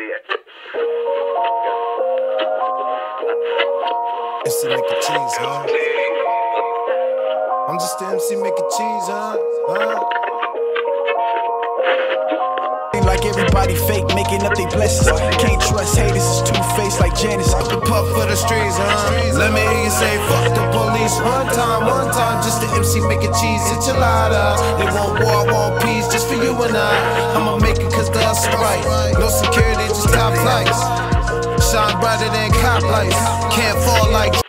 It's the nigga cheese, huh? I'm just the MC making cheese, huh? Like everybody fake, making up their blessings. Can't trust haters, it's two-faced like Janice. Up and puff for the streets, huh? Let me hear you say, fuck the police. One time, just the MC making cheese enchiladas. They want war, want peace, just for you and I. I'ma make it cause the hustle right. No security, just top flights. Shine brighter than cop lights. Can't fall like